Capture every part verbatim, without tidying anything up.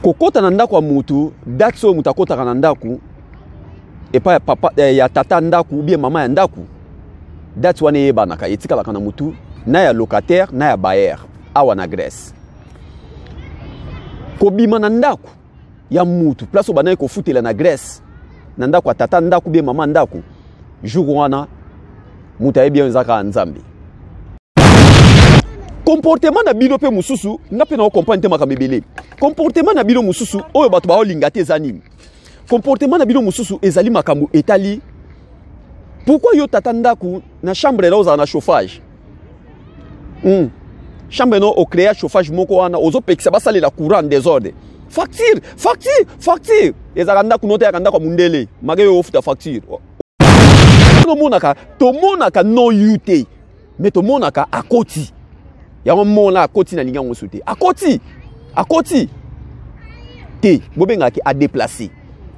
kokota na ndako ya mutu date so mutu akotaka na ndako epa ya papa ya tata ndako ubie mama ya ndako date wana yebanaka etikalaka na mutu na ya locataire na ya bailleur awa na Grèce. Kobima na ndako ya mutu place obanaye kofutela na Grèce na ndako ya tata ndako ubie mama ndako jour wana mutu ayebi ezaka nzambe. Comportement na bino pe mususu nga pe na comprendre te makambo ebele. Comportement na bino mususu oyo bato ba olinga te zanini. Comportement na bino mususu ezali makambo etali. Pourquoi yo tata ndako na chambre là oza na chauffage? Hmm. Chambre no o créer chauffage moko wana ozo pekisa basale la courant en désordre. Facture, facture, facture. Ezaka ndako note ya ndako mundele. Mage yo ofuta facture. No monaka, to monaka no yute. Mais to monaka akoti. Ya mona akoti na linga ngosuti. Akoti. Akoti. Te, bobenga ki a déplacer.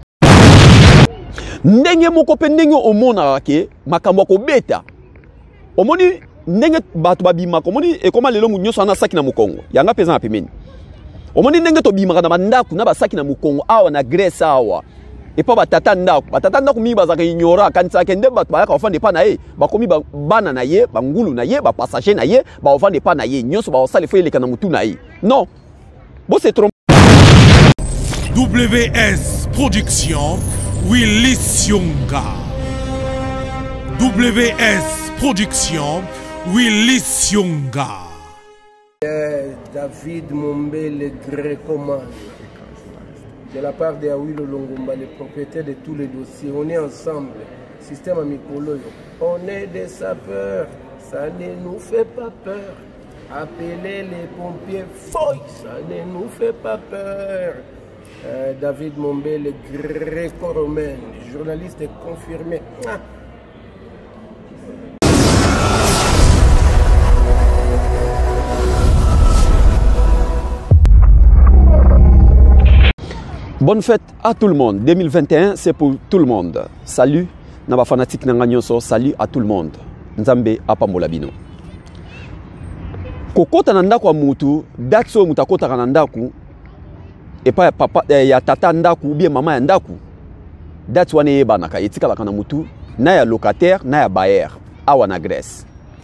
Ndenge moko pe ndenge omona ke makambo ko beta. Omoni ndenge bato babima komoni e koma lelo mu nyoso ana saki na mukongo. Yanga peza na pemeni. Omoni ndenge to bima na bandako na basaki na mukongo awa na Grèce awa. Et pas batata ndako batata ndako mi bazaka ignora kanisa kende bato ba ka ofande pa na ye bakomi ba bana na ye bangulu na ye ba passager na ye ba ofande pa na ye nyonso ba osale fo eleka na mutu na ye. Non, bo se trompe. W S Production Willy Sionga. W S Production Willy Sionga. David Mombé le Grécoman. De la part de Awilo Longomba, le propriétaire de tous les dossiers. On est ensemble. Système Amikolo. On est des sapeurs. Ça ne nous fait pas peur. Appelez les pompiers. Foy, ça ne nous fait pas peur. Euh, David Mombé, le gréco-romain, journaliste confirmé. Ah. Bonne fête à tout le monde. deux mille vingt et un, c'est pour tout le monde. Salut, naba fanatique nanganyoso. Salut à tout le monde. Nzambe apambola bino. Kokota na ndako ya mutu, date so mutu akotaka na ndako epa ya papa ya tata ndako ubie mama ya ndako date wana yebanaka etikalaka na mutu na ya locataire na ya bailleur awa na Grèce.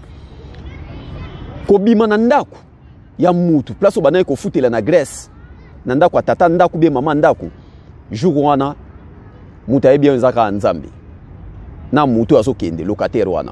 Kobima na ndako ya mutu place obanaye kofutela na Grèce na ndako ya tata ndako ubie mama ndako jour wana mutu ayebi ezaka nzambe na mutu azokende locataire wana.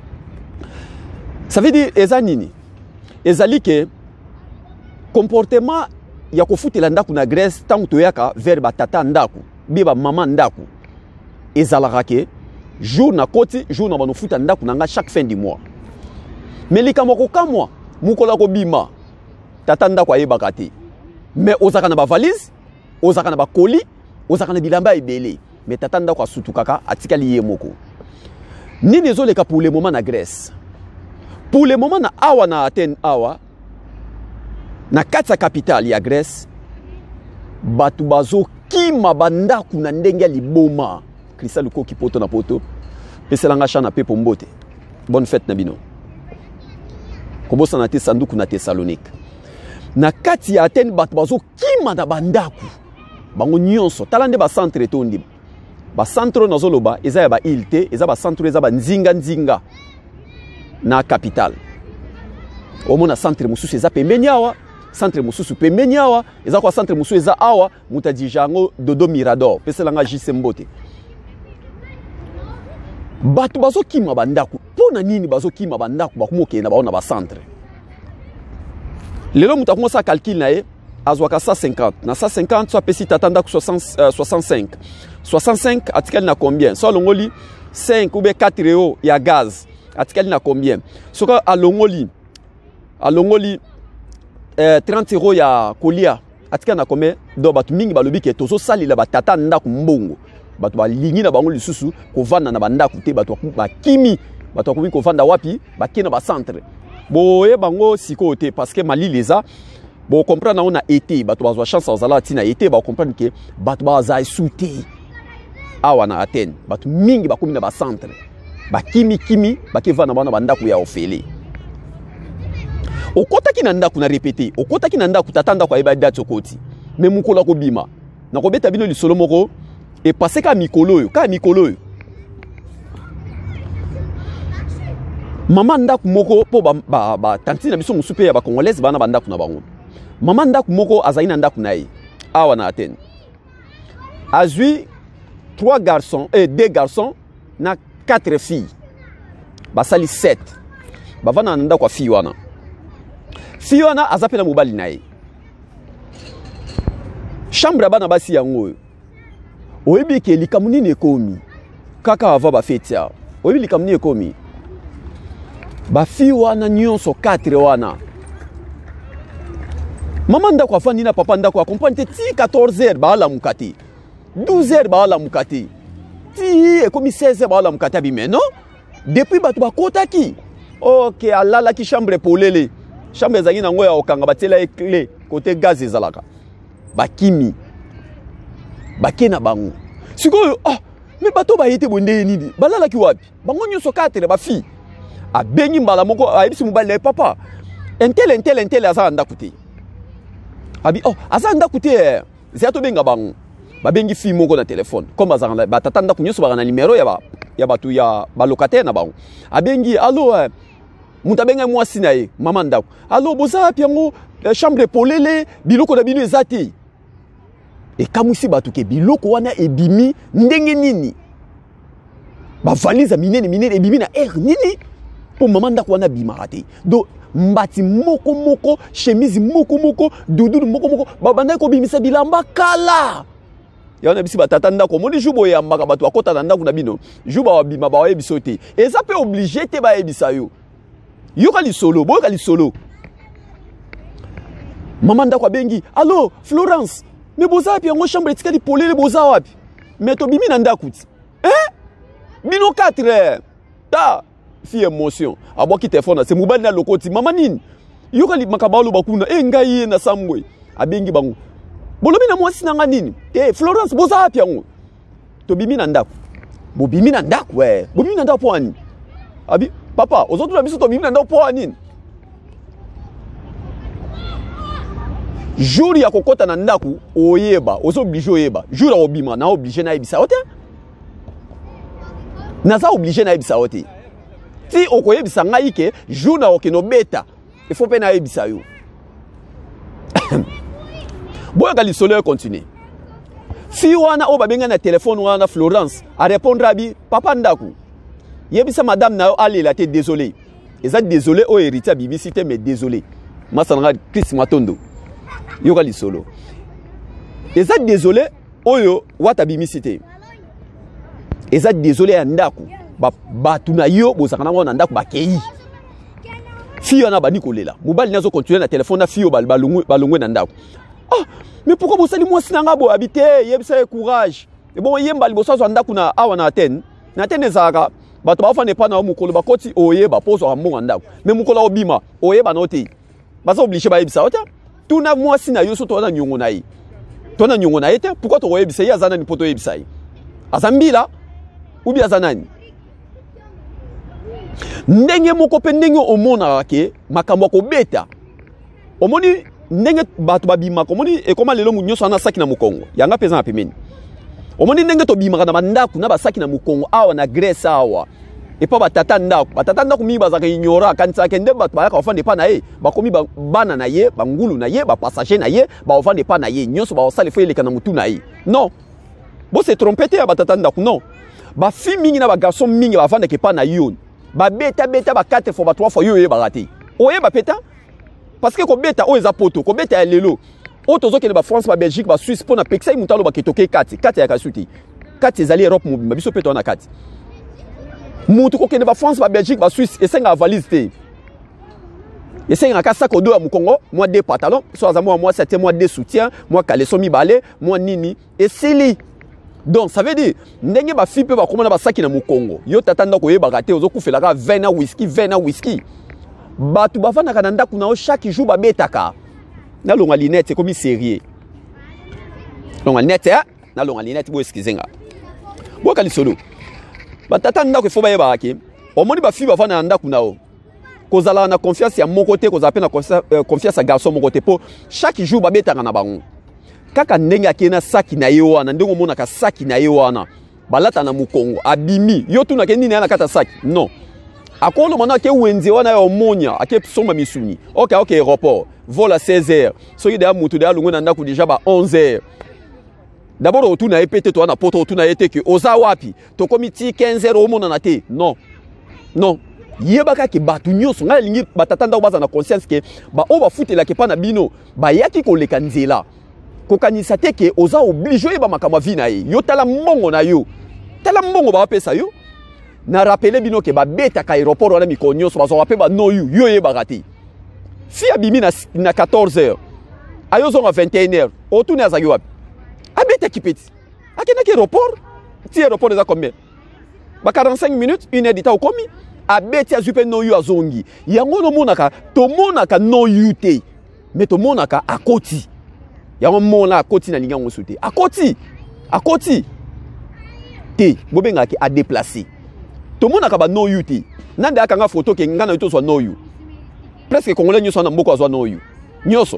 Ça veut dire eza nini? Ezali ke comportement ya kofutela ndako na Grèce tangu toyaka vers ba tata ndako biba mama ndako ezalaka ke jour na koti jour na banofuta ndako nanga chaque fin du mois. Mais likambo ko kamwa mukola ko bima tata ndako ayebaka te. Mais ozaka na ba valise, ozaka na ba colis, ozaka na bilamba ebele. Mais tata ndako asutukaka atikali ye moko. Nini ezoleka pour le moment na Grèce? Pour le moment na awa na Athènes awa na kati capitale ya Grèce batu bazo kima bandaku na ndenge liboma Cristal ko kipoto na poto peselanga chana pe pombote. Bonne fête na bino. Kobosa na te sanduku na Thessalonique. Na kati ya Athènes batu bazo kima na bandaku bango nyonso talande ba centre tondi ba centre na zoloba eza ya ba ilte eza ba centre eza ba nzinga nzinga na capitale. Omona centre mususu eza pembeni awa, centre mususu pembeni awa, eza kwa centre mususu eza awa, mutaji jango Dodo Mirador, peselanga J C Mbote. Batu bazo kima bandaku, pona nini bazo kima bandaku bakumoke na baona ba centre. Lelo mutakumo sa calcul na ye, azwaka cent cinquante, na cent cinquante so pesi tatanda ku soixante-cinq. soixante-cinq atikali na combien? So longoli cinq ou bien quatre euros ya gaz. Atikali na combien? Soka alongoli alongoli eh, trente euros ya kolia. Atikali na combien? Do batu mingi balobi ke tozo sali la batata ndako mbongo. Batu balingi na bango lisusu kovanda na bandako te batu ba kimi. Batu akomi kovanda wapi? Ba kena ba centre. Boye bango siko te parce que Mali leza bo comprendre na on a été batu bazwa chance ozala tina été ba comprendre ke batu baza souté. Awa na Athènes batu mingi bakomi na ba centre. Bakimi kimi bakeva na bana bandako ya ofele. Okota ki na ndako na répéter, okota ki na ndako tatanda kwa ibada tsokoti. mais mukolo ko bima na ko beta bino lisolo moko et passer ka mikolo yo ka mikolo yo maman ndaku moko po ba ba, ba tanti na biso musupe ya ba congolaise bana bandaku na bango maman ndaku moko azali na ndaku nayi awa na Athènes azui trois garçons et deux garçons na quatre filles basali sept bavana na ndaku fille wana fille wana azapela mobali nayi chambre bana basi yango oyebi ke likamuni ne komi kaka ava ba fetia oyebi likamuni ne komi ba fi wana nyonso quatre wana mama ndako afandi na papa ndako akompagne ti quatorze heures ba la mukati douze heures ba la mukati ti e komi seize heures ba la mukati abime non depuis batu bakota ki OK alala ki chambre polele chambre zangi na ngoya okanga batela e clé côté gaz ezalaka bakimi bakena bango sikoyo ah mais bato ba yete bonde nini balala ki wapi bango nyonso quatre ba fi abengi mbala moko ayebisi mobali papa entel entel entel aza ndaku te abi oh aza ndaku te ziato benga bango babengi fi moko na telefone comme bazanga batata ndaku nyonso ba na numéro ya ba ya batu ya ba locataire na bango abengi allo eh, mutabenga mwasi na ye mama ndaku allo boza piango eh, chambre polele biloko na bino ezati e kamusi batu ke biloko wana ebimi ndenge nini ba valise minene minene ebimi na air nini pour maman ndako wana bimaka te do mbati moko moko chemise moko moko dudu moko moko babanda ko bimisa bilamba kala yana bisi batata ndako moni jubo ya mbaka batu akota na ndako na bino juba wa bima ba wa biso te eza pe obligé te ba ebisa yo yo kali solo boy kali solo maman ndako abengi allo Florence mais boza wapi yango chambre etikali polele boza wapi mais to bimi na ndako ti eh bino quatre ta fi émotion aboki téléphone c'est mobile na lokoti mama nini yoka li makabalo bakuna e ngai na samwe abengi bango bolobi na mwasi nanga nini eh Florence boza wapi yango to bimi na ndako bo bimi na ndako we bo bimi na ndako po ani abi papa ozotu na biso to bimi na ndako po ani jour ya kokota na ndako oyeba ozo obligé oyeba jour ya obima na obligé na ebisa ote na za obligé na ebisa ote ti okoyebisa ngai ke jour na okeno beta il faut pe na ebisa yo boya gali solo continue fi wana o babenga na téléphone wana Florence a répondre abi papa ndaku yebisa madame na yo alela te désolé eza désolé o héritier bibisité mais désolé masanga Chris Matondo yo gali solo eza désolé oyo wata bimisité eza désolé ya ndaku ba batu na yo bozaka nango na ndako bakei fiyo na bani kolela mobali nazo continuer na téléphone na fiyo balongwe balongwe na ndako ah mais pourquoi bosali mwasi na ngabo habité yebisa courage et bon yemba liboso zo ndako na awa na Athènes na Athènes ezaka bato ba fane pa na mukolo bakoti oyeba poso ka mbonga ndako mais mukolo obima oyeba note baza obligé ba yebisa ota tuna mwasi na yo so to na nyongo na yi to na nyongo na yete pourquoi to yebisa ya zana ni poto yebisa yi azambila ubi azanani ndenge moko pe ndenge omona ke makambo ko beta omoni ndenge bato babima komoni e koma lelo munyoso ana saki na mukongo yanga peza na pemeni omoni ndenge to bima na bandaku na basaki na mukongo awa na Grèce awa e pa batata ndako batata ndako mi bazaka ignora kanisa ke ndemba ba ka ofande pa na ye bakomi ba bana na ye bangulu na ye ba passager na ye ba ofande pa na ye nyoso ba osale fo eleka na mutu na ye non bo se trompeter ya batata ndako non ba fi mingi na ba garçon mingi ba ofande ke pa na yon ba beta beta ba quatre fois ba trois fois yo ye ba raté oye ba peta parce que ko beta o eza poto ko beta ya lelo o tozo ke ba France ba Belgique ba Suisse pona peksa mutalo ba ketoke quatre quatre ya kasuti quatre ezali Europe mobimba biso peto na quatre mutu ko kende ba France ba Belgique ba Suisse esenga valise te esenga ka sac odo ya mukongo moi deux pantalons so azamo moi sept moi deux soutiens moi caleçon mi balé moi nini esili. Donc ça veut dire ndenge ba fi pe ba komona ba saki na mukongo yo tatanda ko yeba gate ozo kufela ka vingt na whisky vingt na whisky batu ba fana kana ndaku na chaque jour ba betaka na longa linette comme sérieux longa linette na longa linette bo excusenga bo kali solo ba tatanda ko fo ba yeba ke omoni ba fi ba fana ndaku na o kozala na confiance ya moko te kozala pe na confiance ya garçon moko te po chaque jour ba betaka na bango kaka ndenge akena saki na ye wana ndenge omonaka saki na ye wana balata na mukongo abimi yo tuna ke nini na kata saki non akolo mana ke wenze wana ya omonya ake soma misuni ok ok aéroport vol à seize heures soki de mutu de alungu na ndako déjà ba onze heures d'abord otuna epete to na poto otuna ete ke oza wapi to komiti quinze heures omona na te non non yebaka ke batu nyonso ngala lingi batatanda baza na conscience ke ba o ba futela ke pa na bino ba yaki ko leka nzela ko kanisa te ke oza obligé ba makama vi na ye yo tala mbongo na yo tala mbongo ba pesa yo na rappeler bino ke ba beta ka aéroport wana mikonyo so ba so ba no you yo yebaka te fi abimi na, na quatorze heures ayo zonga vingt et une heures otune azaki wapi abeta kipeti akena ke aéroport ti aéroport eza combien ba quarante-cinq minutes une heure d'ita okomi abeti azupe no yu azongi yango no monaka to monaka no yu te mais to monaka akoti yango mona akoti na linga ngoso te akoti akoti te bobenga ki a déplacer to monaka ba no yu te nande akanga photo ke ngana to so no yu presque congolais nyoso na mboko azwa no yu nyoso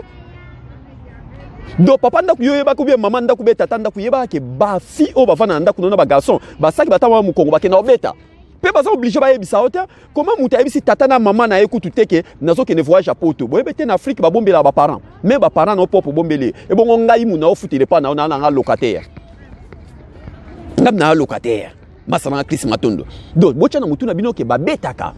do papa ndaku yoyeba ko bien mama ndaku beta tanda ku yeba ke ba fi o ba fana ndaku na ba garçon ba saki batama mu kongo ba ke na obeta pe ba za obligé ba yebisa ota comment muta yebisi tata na mama na ekutu teke nazo ke ne voyage à poto bo yebete na Afrique ba bombela ba parents mais ba parents no popo bombele e bongo ngai mu na ofutile pa na na nga locataire ngam na locataire masana Chris Matondo do bocha na mutu na bino ke ba betaka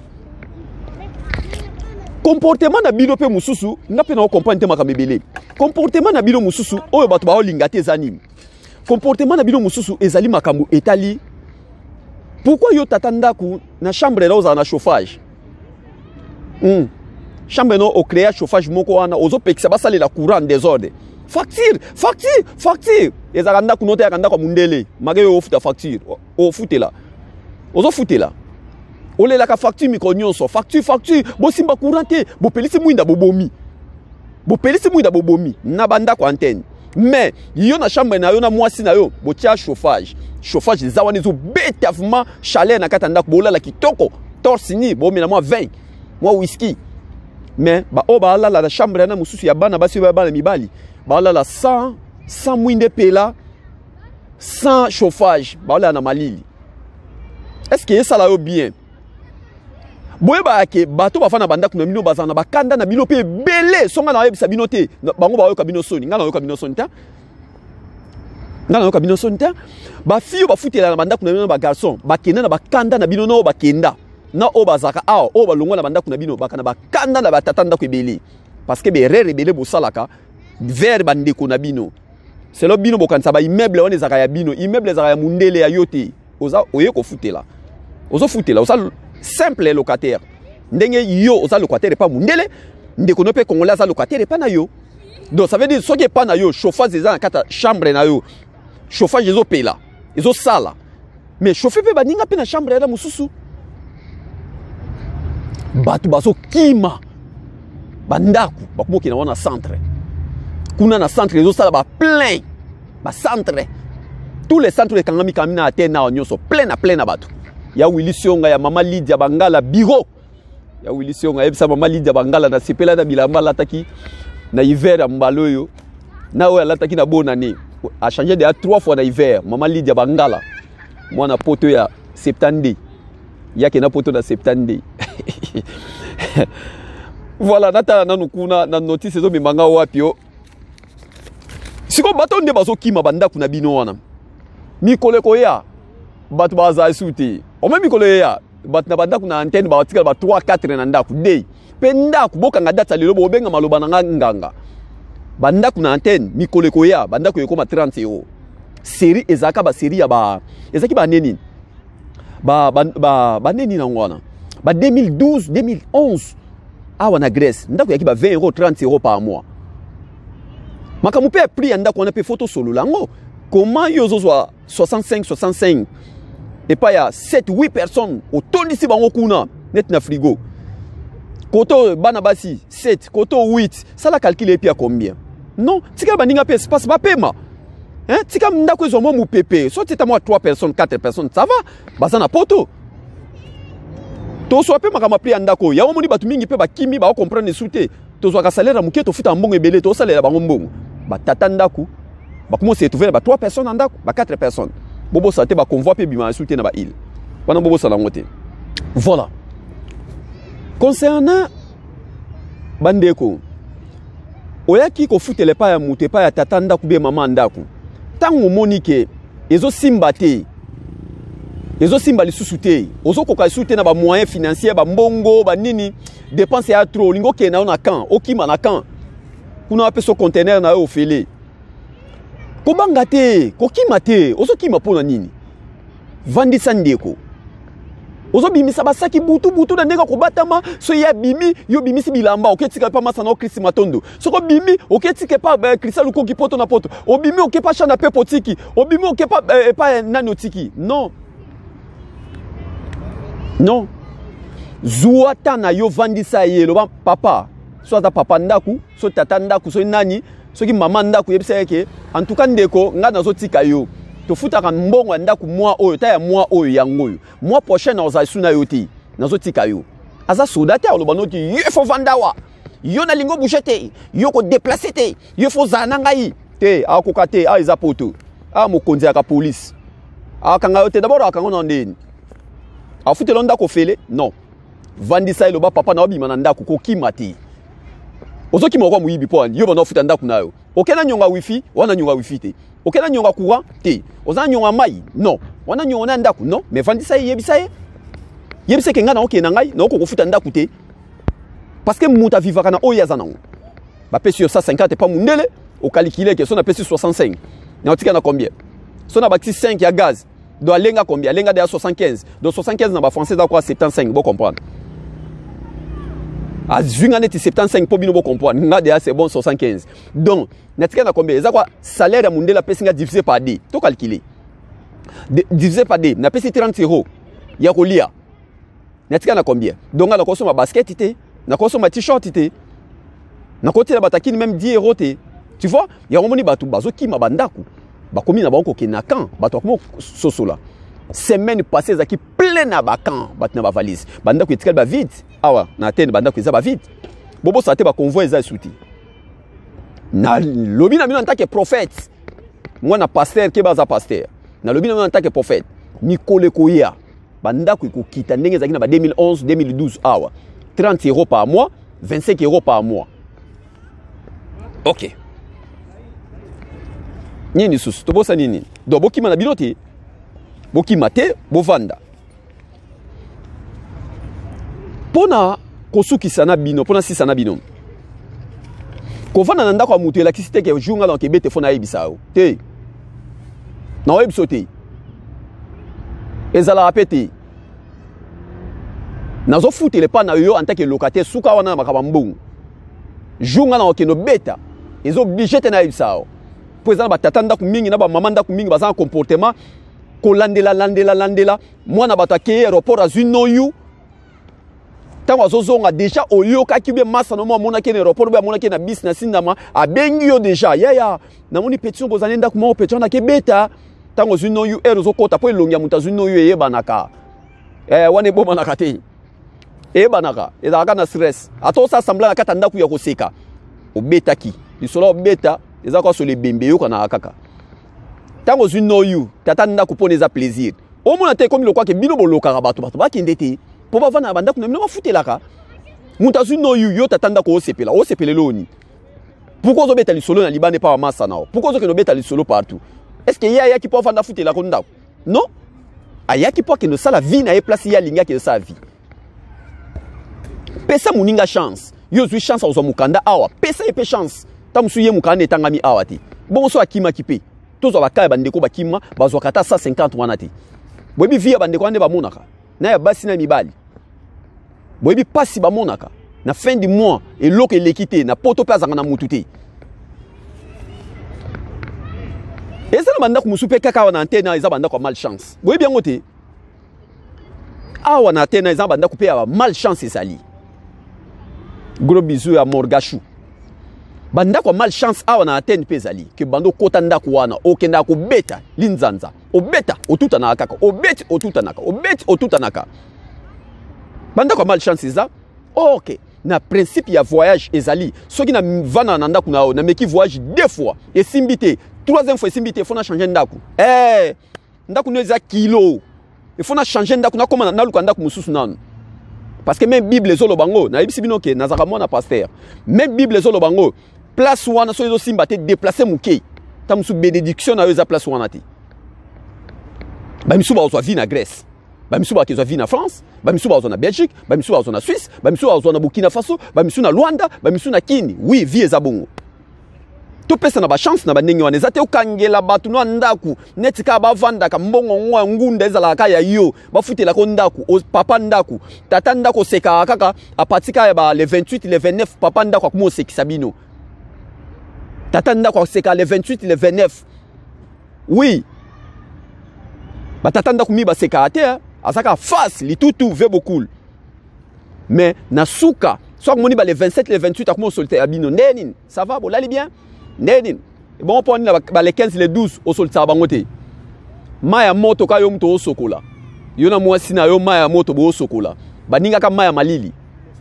comportement na bino pe mususu nga pe na comprendre ma kamebele comportement na bino mususu oyo bato ba olinga te zanim comportement na bino mususu ezali makambo etali pourquoi yo tatanda ku na chambre là oza na chauffage hmm chambre no o créer chauffage moko wana ozo pekisa basale la courant désordre facture facture facture ezakanda ku nota yakanda kwa mundele mage yo ofuta facture o futela ozo futela olela ka facture mikonyonso facture facture bo simba courante bo pelisi mwinda bobomi bo pelisi mwinda bobomi na banda kwa antenne mais yo na chambre na yo na mwasi na yo bo tia chauffage chauffage zawani zo betavement chaleur na katanda ko bola la kitoko torsini bo mena moi vingt moi whisky mais ba o ba la la chambre na mususu ya bana basi ba bana mibali ba la la cent cent mwinde pela sans chauffage ba la na malili est-ce que ça là yo bien boye ba ke bato bafana banda kuna bino bazana bakanda na bino pe belé songa na yebisa bino te bango ba yo kabino soni ngana yo kabino soni ta ngana yo kabino soni ta ba fiyo ba futela na banda kuna bino ba garçon ba kenda na bakanda na bino no ba kenda na o bazaka a o ba longwa na banda kuna bino bakana bakanda na batatanda ko belé parce que be rere belé bo salaka vers bande ko na bino c'est lo bino bokanisa ba immeuble wana ezaka ya bino immeuble ezaka ya mundele ya yote oza oye ko futela ozo futela oza simple locataire ndenge yo oza locataire pas mundele ndeko no pe congolais za locataire pas na yo donc ça veut dire soki pas na yo chauffage eza na kata chambre na yo chauffage ezo pela ezo sala mais chauffer pe baninga pe na chambre ya mususu batu bazo kima bandaku bakumoki na wana centre kuna na centre ezo sala ba plein ba centre tous les centres de kangami kamina atena onyoso plein na plein na batu ya Willy Sionga ya mama Lydia Bangala bureau ya Willy Sionga yebisa mama Lydia Bangala na sepela na bilamba lataki na hiver mbaloyo na oya lataki na bonane a changé de trois fois na hiver mama Lydia Bangala mwana poto ya septande yake na poto na septande voilà nata nanu kuna na notice zo mimanga wapio siko bato nde bazo kima banda kuna bino wana mikole koya batu baza suti o même mikolo ya batu na banda kuna antenne ba watika ba trois quatre na ndaku dey pe ndaku boka nga data lelo bobenga maloba na nganga banda kuna antenne mikolo koya banda ko yekoma trente euros série ezaka ba série ya ba ezaki ba neni ba ba ba neni na ngwana ba deux mille douze deux mille onze awa na Grèce ndaku yaki ba vingt euros trente euros par mois makamu pe prix ndaku on pe photo solo lango comment yozo soit soixante-cinq soixante-cinq et pas il y a sept huit personnes au ton d'ici bango kuna net na frigo koto bana basi sept koto huit ça la calculer puis à combien non tika baninga pe espace ba pema hein tika ndako zo mo mu pepe so tita moi trois personnes quatre personnes ça va bazana poto to so pe makama pri ndako ya mo ni batu mingi pe ba kimi ba comprendre souté to zo ka salaire muke to futa mbongo ebele to salaire bango mbongo ba tata ndaku ba comment se trouver ba trois personnes en ndaku ba quatre personnes bobo santé ba convoi pe bima souté na ba île wana bobo sala ngote voilà concernant bandeko oyaki ko futele pa ya muté pa ya tata ndaku be mama ndaku tango monike ezo simba te ezo simba lisusu te ozo koka lisusu na ba moyens financiers ba mbongo ba nini dépense ya trop lingo ke na na kan okima na kan kuna ape so conteneur na yo ofele kobanga te kokima te ozo kima pona nini vandisa ndeko ozo bimisa basaki butu butu na ndeka kobatama so ya bimi yo bimisi bilamba oketika pa masa na Christ Matondo soko bimi oketika pa Christ Lukoki poto na poto obimi okepa chana pe potiki obimi okepa eh, pa nanotiki non non zuata na yo vandisa yelo ba papa so ata papa ndaku so tata ndaku so nani so ki mama ndaku yebisa yake en tout cas ndeko nga nazo tika yo to futaka mbongo ndaku mwa oyo ta ya mwa oyo yangoyo mwa prochain na oza suna yo ti nazo tika yo aza soldate aloba noti yo fo vandawa yo na lingo bouchete yo ko déplacer te yo fo zana ngai te akoka te a eza poto a mokonzi ya ka police akanga yo te d'abord akanga na ndeni afutelo ndako fele non vandisa eloba papa na obima na ndako ko kimati ozoki moko muyibi po yo bana futa ndako nayo okena nyonga wifi wana nyonga wifi te okena nyonga courant te ozana nyonga mai non wana nyonga na ndako non mais vandisa yebisa ye yebisa ke ngana okena ngai na okoko futa ndako te parce que muta vivaka na oya zanango ba pesi yo cent cinquante pas mundele o calculer que son a pesi soixante-cinq na otika na combien son a bâti cinq ya gaz do alenga combien alenga de soixante-quinze do soixante-quinze na ba français da quoi soixante-quinze bo comprendre a zunga neti soixante-quinze po bino bo comprendre nga de c'est bon soixante-quinze donc natika na combien za quoi salaire ya mundela pesinga divisé par deux to calculer divisé par deux na pesi trente euros ya kolia natika na combien donc na kosoma basket te na kosoma t-shirt te na côté la batakini même dix euros te tu vois ya romoni batu bazo kima bandaku bakomi na banko kenakan bato komo sosola semaine passée zaki plein na bakan bat na ba valise bandako etikali ba vide awa na tene bandako eza ba vide bobo sa te ba convoi eza souti na lobi na mino en tant que prophète moi na pasteur ke baza pasteur na lobi na mino en tant que prophète mikole koya bandako ikokita ndenge zaki na ba deux mille onze deux mille douze awa trente euros par mois vingt-cinq euros par mois ok nini susu to bosa nini do bokima na bino te bokima te bovanda pona kosukisa na bino pona sisa na bino kovanda na ndako ya mutu elakisi te ke junga na kebete fona yebisa yo te na oyebiso te ezalaka pe te nazofutele pa na yo en tant que locataire suka wana na makaba mbongo junga na okeno beta ezo obligé te na yebisa yo po ezala batata ndako mingi na bamama ndako mingi baza na comportement kolandela landela landela mwana bato akeye aéroport azwi noyu ntango azozonga deja oyokaki bie masa na mo amonaki na aéroport bie amonaki na bis na sindama abengi yo deja yaya namoni pétition bozali ndako moko pétition nake beta ntango ozwi noyu ere ozokota po elongi ya moto azwi noyu eyebanaka eh, wana ebomanaka te eyebanaka ezalaka na stress ata osasambla na kati ya ndako ya koseka obetaki lisolo obeta eza kwa so le bembe yo kana kaka tango zwi noyu tata ndako pona eza plaisir omona te komi lokwa ke bino bolokaka bato bato bakende te po bavanda na bandako na bino bafutelaka mutu azwi noyu yo tata ndako osepela osepelelo oni pourquoi ozobeta lisolo na libanda epa bamasa nao pourquoi ozokende obeta lisolo partout est ce que ye ayaki mpo avanda afutelako ndako non ayaki mpo akende osala vie na ye place ye alingi akende osala vie pesa moninga chance yo ozwi chance azwa mokanda awa pesa ye pe chance ta mosu ye mokanda etangami awa te bongo so akimaki mpe tozwa bakaya bandeko bakima bazwaka ata cent cinquante wana te boyebi vi ya bandeko wana nde bamonaka na ya basi na mibali boyebi pasi bamonaka na fin du mois eloko eleki te na poto mpe azanga na mutu te eza na bandako mosu mpe kaka awa na antena eza bandako ya malchance boyebi yango te awa na antena eza bandako mpe ya malchance ezali gros bisou ya Morgashu bandako ya malchance awa na antenne mpe ezali ke bando kota ndako wana okenda kobeta linzanza obeta otutanaka kaka obeti otutanaka obeti otutanaka bandako ya malchance eza ok na principe ya voyage ezali soki na vana na ndako na na meki voyage deux fois et simbité troisième fois simbité faut na changer ndako eh ndako no eza kilo il faut na changer ndako na koma na luka ndako mususu nanu parce que même bible ezolo bango na yebisi bino ke nazaka mwana pasteur même bible ezolo bango place wana so ezo simba te déplacer muke ta musu bénédiction na yo eza place wana te ba misu ba ozwa vie na Grèce ba misu ba kezwa vie na France ba misu ba ozwa na Belgique ba misu ba ozwa na Suisse ba misu ba ozwa na Burkina Faso ba misu na Luanda ba misu na Kini oui vie eza bongo to pesa na ba chance na ba ndenge wana ezate okangela batu no ndaku netika ba vanda ka mbongo ngwa ngunda ezala ka ya yo ba futela ko ndaku o papa ndaku tata ndaku seka kaka apatika ya ba le vingt-huit le vingt-neuf papa ndaku akumo sekisa bino tata ndaku seka le vingt-huit le vingt-neuf oui ba tata ndaku mi ba seka ate azaka face li tutu ve beaucoup mais na suka soit moni ba le vingt-sept le vingt-huit akumo solite abino ndeni ça va bon là bien Nedin bon pour ba le quinze le douze au solta bangote maya moto ka yo mto osokola yo na mwasi na yo maya moto bo osokola baninga ka maya malili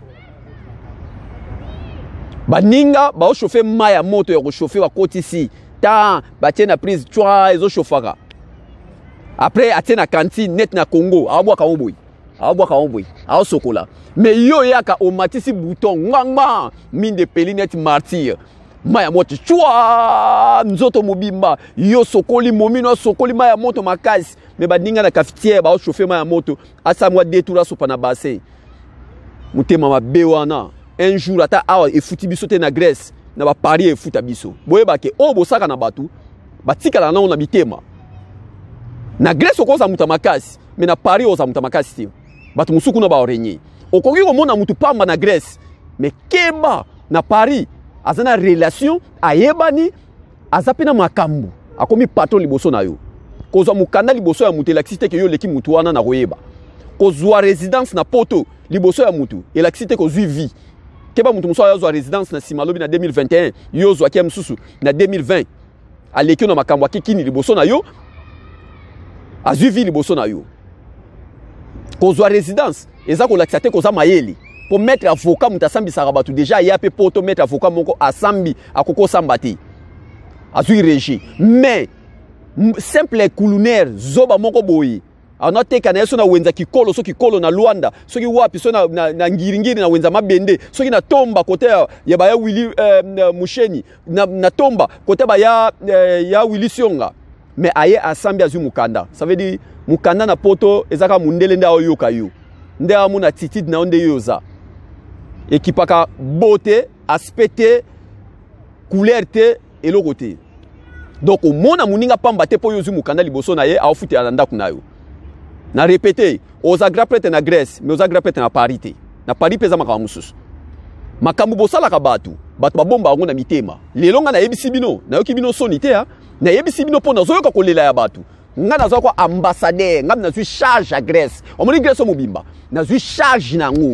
baninga ba o chauffer maya moto ya ko chauffer wa koti si ta ba tiena prise twa ezo chauffaka après atena cantine net na Congo abwa ka oboy abwa ka oboy a osokola mais yo yaka o matisi bouton ngangba mine de pelinet martyr maya moto chua nzoto mobimba yo sokoli momino sokoli maya moto makasi me badinga na cafetière ba chauffer maya moto asa mwa détoura sopa na bassin mutema mabe wana un jour ata awa e futi biso te na Grèce na ba Paris e futa biso boyeba ke o bosaka na batu batikala na ona bitema na Grèce okoza muta makasi me na Paris oza muta makasi te batu musuku na ba orenye okoki komona mutu pamba na Grèce me keba na Paris azana relation ayebani azapena makambu akomi patron liboso na yo kozwa mukanda liboso ya mutu elaksite ke yo leki mutu wana na koyeba kozwa résidence na poto liboso ya mutu elaksite kozwi vie keba mutu muso azwa résidence na simalobi na deux mille vingt et un yo zwa kem susu na deux mille vingt aleki na makambu akikini liboso na yo azwi vie liboso na yo kozwa résidence eza kolaksate koza mayeli pour mettre avocat mutasambi sarabatu déjà ya pe poto mettre avocat moko asambi akoko sambati azui régi mais simple kulunaire zoba moko boyi anote kana yeso na wenza kikolo so kikolo na Luanda so ki wapi so na, na, na ngiringiri na wenza mabende so ki na tomba kote ya ba ya Willy euh, Musheni na, na tomba kote ba ya euh, ya Willy Sionga mais aye asambi azui mukanda ça veut dire mukanda na poto ezaka mundele nda oyoka yo nda amuna titid na onde yoza ekipaka beauté, aspect, couleur et le côté. Donc au mona muninga pamba te po yozu mukanda liboso na ye a ofuti alanda kunayo. Na répéter, aux agrapete na Grèce, mais aux agrapete na Paris te. Na Paris peza makamu mususu. Makambu bosala ka batu, batu babomba ngo na mitema. Lelonga na yebisi bino, na yoki bino soni te ha. Na yebisi bino po na zoyoka kolela ya batu. Nga na zo kwa ambassadeur, nga na zui charge à Grèce. Omoni Grèce mobimba. Na zui charge na ngo.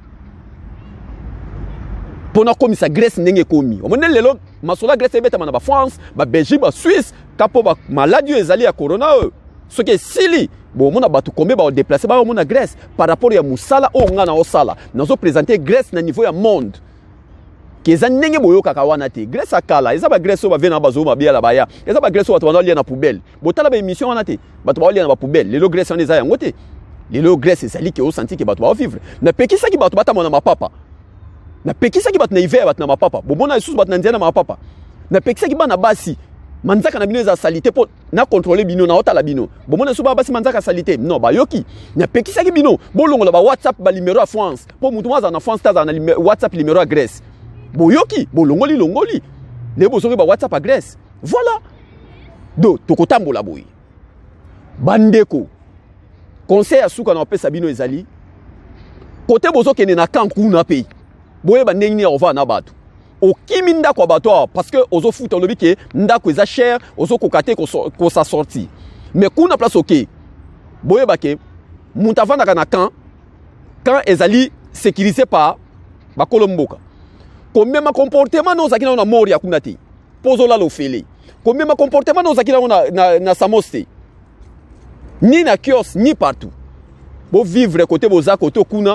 Pona komi sa Grèce ndenge komi omone lelo masola Grèce ebeta mana ba France ba Belgique ba Suisse kapo ba maladie ezali ya corona ce que sili bon mona batu kombe ba déplacer ba mona Grèce par rapport ya musala o nga na osala nazo présenter Grèce na niveau ya monde keza ndenge boyo kaka wana te Grèce akala eza ba Grèce o ba vena ba zo ba bia la ba ya eza ba Grèce o batu wana na poubelle botala ba émission wana te batu ba lia na ba poubelle lelo Grèce wana eza yango te lelo Grèce ezali ke o senti ke batu ba vivre na pekisa ki batu bata mona mapapa na pekisa ki bat na hiver bat na mapapa bomona isusu bat na nzela na mapapa na pekisa ki bana basi manzaka na bino za salite po na contrôler bino na otala bino bomona isusu ba basi manzaka salite non ba yoki na pekisa ki bino bolongola ba WhatsApp ba numéro à France po mutu mwaza na France taza na WhatsApp numéro à Grèce boyoki bolongoli longoli le bozoki ba WhatsApp à Grèce voilà do tokotambola boyi bandeko conseil à suka na pesa bino ezali côté bozoki ne na Cancun na pays boye ba ndenge ni ova na bato okimi ndako bato parce que ozo futa lobi ke ndako eza cher ozo kokate ko sa sorti mais kuna place ok boye ba ke muntavanda kana kan kan ezali sécurisé par ba kolomboka combien ma comportement no zakina na mori ya kuna te pozo la lo fele combien ma comportement no zakina na na, na samoste ni na kios ni partout bo vivre côté boza côté kuna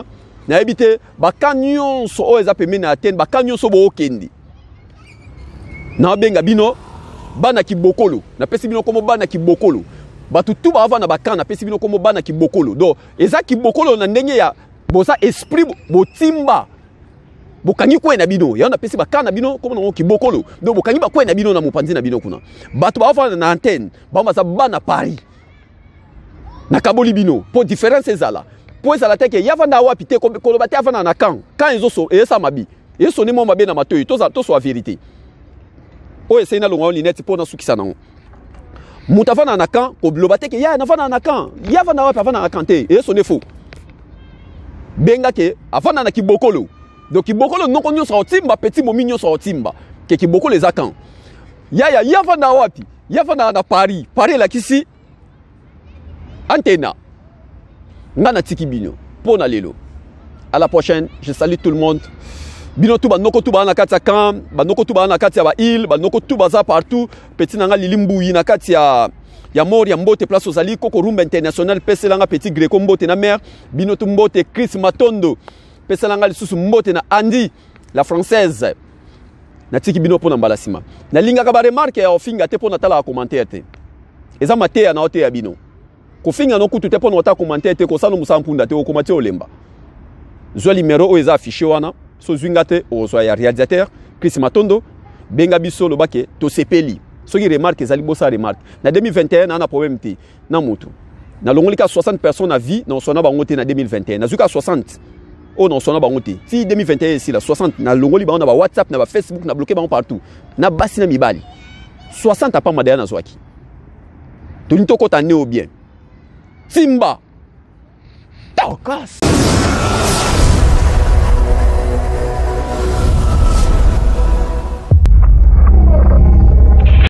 na ebite ba kanyon so o eza pembe na Athènes ba kanyon so bo okende na benga bino bana kibokolo na pesi bino komo bana kibokolo batu tu ba na ba kan na pesi bino komo bana kibokolo do eza kibokolo na ndenge ya boza esprit botimba bokangi kwe na bino ya na pesi ba kan na bino komo na kibokolo do bokangi ba kwe na bino na mopanzi na bino kuna batu ba na Athènes ba za bana Paris na kaboli bino po différence ezala po ezala teke yavanda wapi te koloba te avana na kan kan ezo so esa mabi eso ne mo mabe na matoyi to za to so la vérité o ese na longa linette po na sukisa nango mutavana na kan ko bloba teke ya na vana na kan yavanda wapi avana na kan te eso ne faux benga ke avana na kibokolo donc kibokolo non konyo sa otimba petit mominyo sa otimba ke kibokolo eza kan ya ya yavanda wapi yavanda na Paris Paris la kisi Antena Ngana tiki bino Pona lelo. À la prochaine, je salue tout le monde. Bino tout ba noko tout ba na kati ya camp, ba noko tout ba na kati ya ba île, ba noko tout ba za partout. Petit nanga lilimbu na kati ya ya mort ya mbote place ozali koko rumba international peselanga petit greco mbote na mer. Bino tout mbote Chris Matondo. Peselanga lisusu mbote na Andy la française. Na tiki bino pona mbala sima. Na linga ka ba remarque ya ofinga te pona tala commentaire te. Eza matea na ote ya bino. Kofinga no kutu te pona ota commentaire te ko sano musampunda te o komate olemba. Zo numéro o eza affiché wana so zwinga te o so ya réalisateur Chris Matondo benga biso lo bake to sepeli. So ki remarque ezali bosa remarque. Na deux mille vingt et un na na problème te na mutu. Na longolika soixante personnes à vie na sona bango te na deux mille vingt et un. Na zuka soixante o na sona bango te. Si deux mille vingt et un ici la soixante na longoli bango na ba WhatsApp na ba Facebook na bloqué bango partout. Na basi na mibali. soixante apa madaya na zwaki. To nito kota ne o bien. Simba. Taukas.